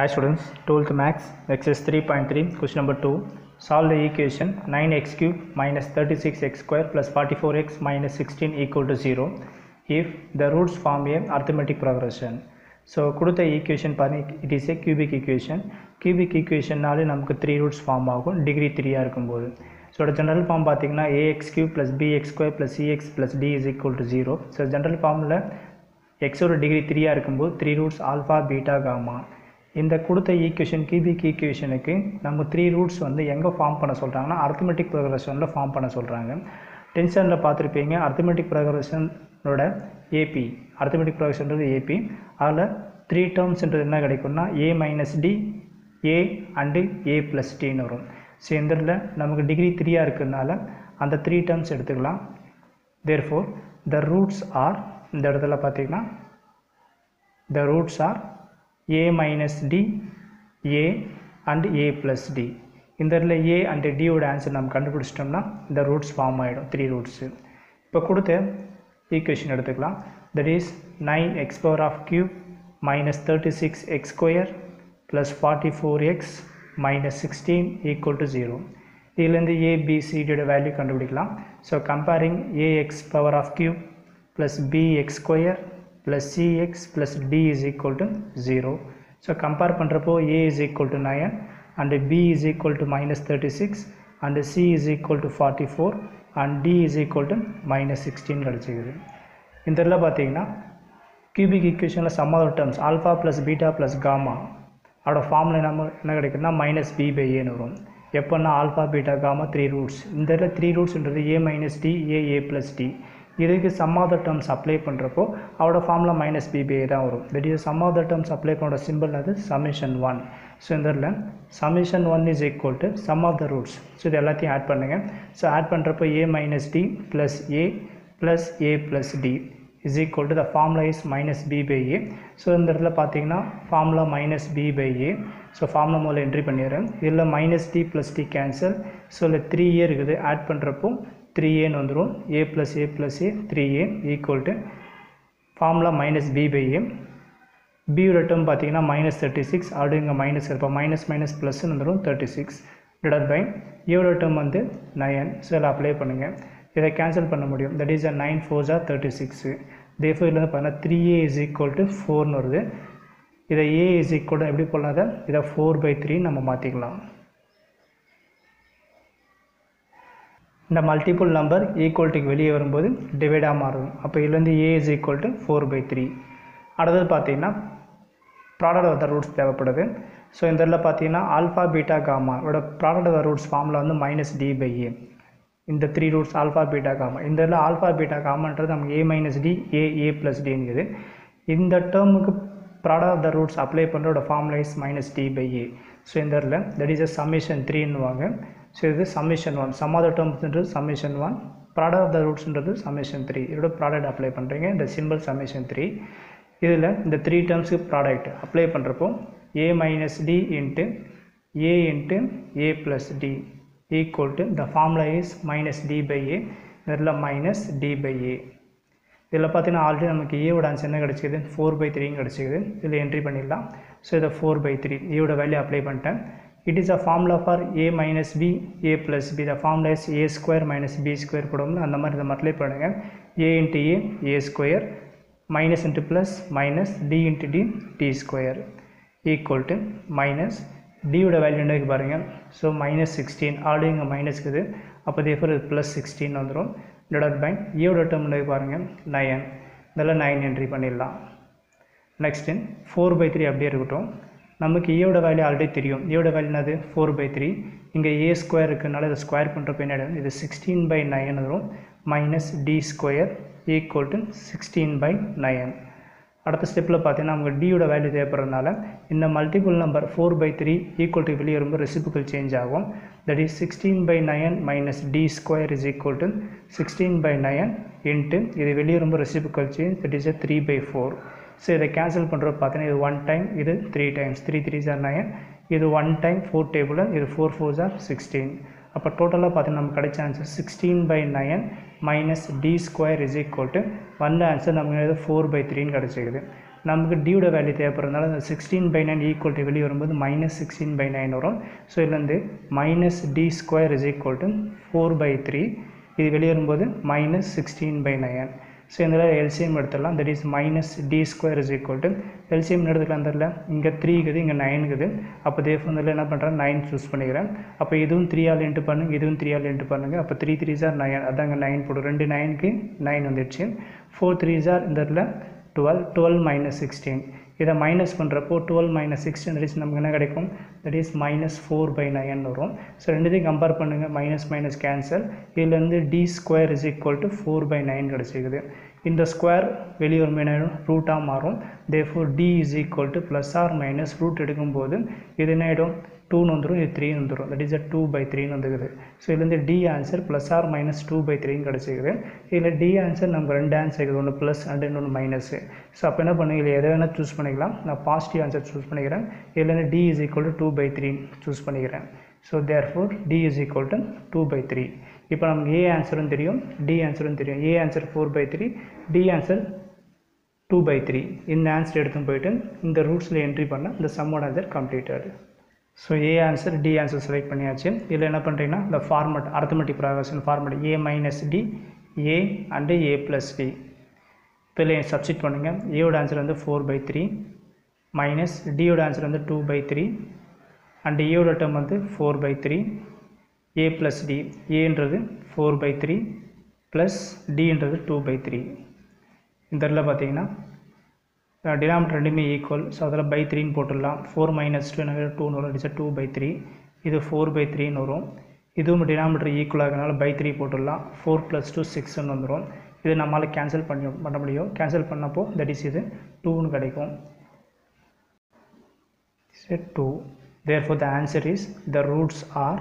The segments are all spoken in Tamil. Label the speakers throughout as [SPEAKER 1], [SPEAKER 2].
[SPEAKER 1] Hi students, 12th Max, exercise 3.3, question number 2. Solve the equation 9x cube minus 36x square plus 44x minus 16 equal to 0 if the roots form a arithmetic progression. So, கொடுத்த equation பாருங்க, it is a cubic equation. Cubic equation நாலே நமக்கு 3 roots form ஆகும், degree 3 இருக்கும்போது. So, general form பார்த்தீங்கன்னா ax cube plus bx square plus cx plus d is equal to 0. So, general formல x ஓட degree 3 இருக்கும்போது 3 roots alpha, beta, gamma. இந்த கொடுத்த ஈக்குவேஷன் கியூபிக் ஈக்குவேஷனுக்கு நம்ம 3 ரூட்ஸ் வந்து எங்கே ஃபார்ம் பண்ண சொல்கிறாங்கன்னா அரித்மெட்டிக் ப்ரோக்ரஷனில் ஃபார்ம் பண்ண சொல்கிறாங்க. டென்ஷனில் பார்த்துருப்பீங்க அரித்மெட்டிக் ப்ரோக்ரஷனோட ஏபி, அரித்மெட்டிக் ப்ரோக்ரஷன்றது ஏபி. அதில் 3 டேர்ம்ஸ்ன்றது என்ன கிடைக்கும்னா a minus d, a and a plus டின்னு வரும். ஸோ இந்த இடத்துல நமக்கு டிகிரி 3 இருக்கிறதுனால அந்த 3 டேர்ம்ஸ் எடுத்துக்கலாம். தேர்ஃபோர் த ரூட்ஸ் ஆர், இந்த இடத்துல பார்த்தீங்கன்னா the roots are a minus d, a and a plus d. இந்த இடத்துல a and d ஓட ஆன்சர் நம்ம கண்டுபிடிச்சிட்டோம்னா இந்த ரூட்ஸ் ஃபார்ம் ஆகிடும், 3 ரூட்ஸு. இப்போ கொடுத்த ஈக்குவேஷன் எடுத்துக்கலாம். That is 9x power of cube minus 36x square plus 44x minus 16 equal to 0. இதிலேருந்து a b c d value கண்டுபிடிக்கலாம். So comparing ax power of cube plus bx square plus cx plus d is equal to 0. So compare பண்றப்போ a is equal to 9 and b is equal to minus 36 and c is equal to 44 and d is equal to minus 16 கிடைச்சிக்குது. இந்த இடத்துல பார்த்தீங்கன்னா cubic equationல sum of the terms alpha plus beta plus gamma அதோட ஃபார்முலா நம்ம என்ன கிடைக்குதுன்னா மைனஸ் b by a வரும். எப்போன்னா ஆல்ஃபா பீட்டா காமா 3 ரூட்ஸ். இந்த இடத்துல 3 ரூட்ஸ்ன்றது a minus d, a plus d. இதுக்கு sum of the terms apply பண்ணுறப்போ அவரோட ஃபார்முலா மைனஸ் பிபிஏ தான் வரும். That is sum of the terms apply பண்ணுற சிம்பிள் அது சமேஷன் 1. ஸோ இந்த இடத்துல summation 1 is equal to sum of the roots. So இது எல்லாத்தையும் ஆட் பண்ணுங்கள். ஸோ ஆட் பண்ணுறப்போ a minus d plus a plus d is equal to the formula is minus b by a. So இந்த இடத்துல பார்த்தீங்கன்னா formula minus b by a. So formula முதல்ல என்ட்ரி பண்ணிடுறேன். இதில் minus d plus d cancel. So இதில் 3a இருக்குது, ஆட் பண்ணுறப்போ 3a வந்துடும். a plus a 3a equal to formula minus b by a. பியோட டேர்ம் பார்த்தீங்கன்னா மைனஸ் 36, அப்படி இங்கே மைனஸ் இருப்போம், மைனஸ் மைனஸ் ப்ளஸ்ன்னு வந்துடும் 36 டிவைட் பை ஏவோட டேர்ம் வந்து 9. ஸோ இதில் அப்ளை பண்ணுங்கள். இதை கேன்சல் பண்ண முடியும். That is 9 4 36. தேர்ஃபோர் இதில் வந்து பார்த்தீங்கன்னா 3a இஸ் ஈக்குவல் டு 4ன்னு வருது. இதை a இஸ் ஈக்குவல் டு எப்படி போடலாத இதை 4/3 நம்ம மாற்றிக்கலாம். இந்த மல்டிபிள் நம்பர் ஈக்குவல்ட்டுக்கு வெளியே வரும்போது டிவைடாக மாறும். அப்போ இதுலேருந்து a இஸ் ஈக்குவல் டு 4/3. அடுத்தது பார்த்தீங்கன்னா ப்ராடக்ட் ஆஃப் த ரூட்ஸ் தேவைப்படுது. ஸோ இந்த இதில் பார்த்தீங்கன்னா ஆல்ஃபா பீட்டா காமா இதோட product of the roots formula வந்து மைனஸ் டி பை ஏ. இந்த 3 ரூட்ஸ் ஆல்ஃபா பீட்டா காமா, இந்த இதில் ஆல்ஃபா பீட்டா காமான்றது நமக்கு a minus d, a plus டிங்குது. இந்த டேர்முக்கு product of the roots apply பண்ணுறோட formula is minus d by a. So இந்த இடத்துல தட் இஸ் சம்மேஷன் 3ன்னுவாங்க. ஸோ இது சம்மேஷன் 1, சம் ஆஃப் த டேர்ம்ஸ்ன்றது சம்மேஷன் 1, ப்ராடக்ட் ஆஃப் த ரூட்ஸ்ன்றது சம்மேஷன் 3. இதோட ப்ராடக்ட் அப்ளை பண்ணுறீங்க, இந்த சிம்பிள் சம்மேஷன் 3. இதில் இந்த 3 டேர்ம்ஸுக்கு ப்ராடக்ட் அப்ளை பண்ணுறப்போ a minus d into a plus d equal to the formula is minus d by a. இதில் மைனஸ் டி பை ஏ. இதில் பார்த்தீங்கன்னா ஆல்ரெடி நமக்கு ஏவோட ஆன்சர் என்ன கிடச்சிக்குது 4/3 கிடச்சிக்குது. இதில் என்ட்ரி பண்ணிடலாம். ஸோ இதை 4/3 ஏவோட வேல்யூ அப்ளை பண்ணிட்டேன். It is a formula for a minus b, a plus b. The formula is a square minus b square போடுவோம்ல, அந்த மாதிரி இதை மல்டிப்ளை பண்ணுங்க. a into a square minus into plus minus d into d square equal to minus d ஓட வேல்யூ என்ன பாருங்க. ஸோ மைனஸ் 16, ஆல்ரெடி இங்கே மைனஸ் இருக்குது, அப்போ தேர்ஃபோர் இது ப்ளஸ் 16 வந்துடும். டிவைட் பை ஏவோட டேர்ம் என்ன பாருங்க 9, இதெல்லாம் 9 என்ட்ரி பண்ணிடலாம். நெக்ஸ்ட்டு 4/3 அப்படியே இருக்கட்டும். நமக்கு ஏவோட வேல்யூ ஆல்ரெடி தெரியும். ஏவோட வேல்யூ என்னது 4/3. இங்கே ஏ ஸ்கொயர் இருக்குனால இதை ஸ்கொயர் பண்ணுறப்ப என்ன ஆகிடும், இது 16/9 வரும். Minus d square equal to 16/9. அடுத்த ஸ்டெப்பில் பார்த்தீங்கன்னா நமக்கு டியோட வேல்யூ தேவைப்படுறதுனால இந்த மல்டிபிள் நம்பர் 4/3 ஈக்குவல் டு வெளியே வரும்போது ரெசிபிக்கல் சேஞ்ச் ஆகும். That is 16/9 minus d square is equal to 16/9 into இது வெளியே வரும்போது reciprocal change, that is 3/4. So இதை கேன்சல் பண்ணுறப்ப பார்த்தீங்கன்னா இது 1 டைம், இது 3 டைம்ஸ், 3 3s are 9, இது 1 டைம் 4 டேபிள், இது 4 4s are 16. அப்போ டோட்டலாக பார்த்தீங்கன்னா நமக்கு கிடைச்ச answer 16/9 minus d square is equal to வந்த ஆன்சர் நமக்கு 4/3 கிடச்சிக்குது. நமக்கு டியோட வேல்யூ தேவைப்படுறதுனால அந்த 16/9 ஈக்குவல் டு வெளியே வரும்போது -16/9 வரும். ஸோ இதுலேருந்து -d² இஸ் ஈக்குவல் டு 4/3. இது வெளியே வரும்போது -16/9. ஸோ இதில் எல்சிஎம் எடுத்துடலாம். That is -d² is equal to LCM எடுத்துக்கலாம். தெரில இங்கே 3 இருக்குது, இங்கே 9 இருக்குது. அப்போ தேஃபோர் இதில் என்ன பண்ணுறேன், 9 சூஸ் பண்ணிக்கிறேன். அப்போ இதுவும் 3 ஆல் இன்ட்டு பண்ணுங்கள், இதுவும் 3 ஆல் இன்ட்டு பண்ணுங்கள். அப்போ 3 3s are 9, அதாங்க 9 போடும். 2 9க்கு 9 வந்துடுச்சு. 4 3s are இந்த இடத்துல 12, 12 - 16. இதை மைனஸ் பண்ணுறப்போ 12 - 16 தட் இஸ் நமக்கு என்ன கிடைக்கும், தட் இஸ் -4/9 வரும். ஸோ ரெண்டுத்தையும் கம்பேர் பண்ணுங்கள், மைனஸ் கேன்சல். இதுலேருந்து d² இஸ் ஈக்குவல் டு 4/9 கிடச்சிக்குது. இந்த ஸ்கொயர் வெளியே ஒரு ரூட்டாக மாறும். Therefore d is equal to plus or minus root எடுக்கும்போது இது என்ன ஆகிடும், 2 வந்துடும், இது 3 வந்துடும். தட் இஸ் 2/3 வந்துக்குது. ஸோ இதுலேருந்து d answer plus or minus 2/3 கிடச்சிக்குது. இதில் டி ஆன்சர் நமக்கு 2 ஆன்சர் இருக்குது, ஒன்று ப்ளஸ் அண்ட் இன்னொன்று மைனஸ். ஸோ அப்போ என்ன பண்ணுங்க, இதில் எதை வேணால் சூஸ் பண்ணிக்கலாம். நான் பாசிட்டிவ் ஆன்சர் சூஸ் பண்ணிக்கிறேன். இதுலேருந்து d is equal to 2/3 choose பண்ணிக்கிறேன். So therefore d is equal to 2/3. இப்போ நமக்கு ஏ ஆன்சரும் தெரியும், டி ஆன்சரும் தெரியும். A answer 4/3, d answer 2/3. இந்த ஆன்சர் எடுத்து போயிட்டு இந்த ரூட்ஸில் என்ட்ரி பண்ணால் இந்த சம்மோட answer completed. So a answer d answer select பண்ணியாச்சு. இதில் என்ன பண்ணுறீங்கன்னா இந்த format arithmetic progression format a - d, a and a + d. இப்போ இதில் சப்ஸ்டிட் பண்ணுங்கள். ஏயோட ஆன்சர் வந்து 4/3 மைனஸ் டியோட ஆன்சர் வந்து 2/3 அண்டு ஏயோட டேர்ம் வந்து 4/3. a + d, ஏன்றது 4/3 ப்ளஸ் டின்றது 2/3. இந்த இடத்துல பார்த்தீங்கன்னா டினாமினேட்டர் ரெண்டுமே ஈக்குவல். ஸோ அதில் /3 போட்டுடலாம். 4 - 2 2 வரும், இட்ஸ் 2/3. இது 4/3 வரும். இதுவும் டினாமினேட்டர் ஈக்குவல் ஆகிறதுனால /3 போட்டுடலாம். 4 + 2 6 வந்துடும். இது நம்மளால் கேன்சல் பண்ண முடியும். கேன்சல் பண்ணப்போ தட் இஸ் இது 2 கிடைக்கும். 2. Therefore the answer is the roots are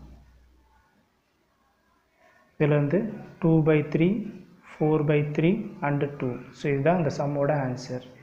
[SPEAKER 1] இதில் வந்து 2/3, 4/3 and 2. ஸோ இதுதான் இந்த சம்மோட ஆன்சர்.